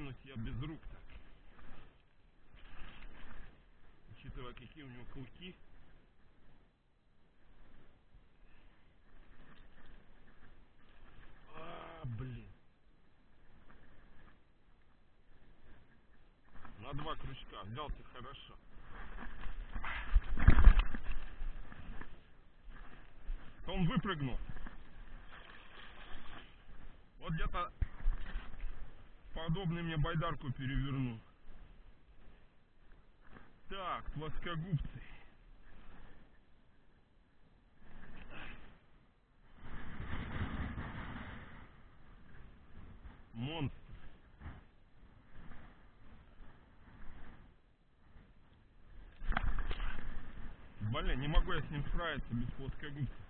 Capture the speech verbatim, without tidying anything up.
тянусь я без рук так. Учитывая, какие у него клыки. А, блин. На два крючка. Взялся хорошо. Он выпрыгнул. Вот где-то подобный мне байдарку перевернул. Так, плоскогубцы. Монстр. Блин, не могу я с ним справиться без плоскогубцев.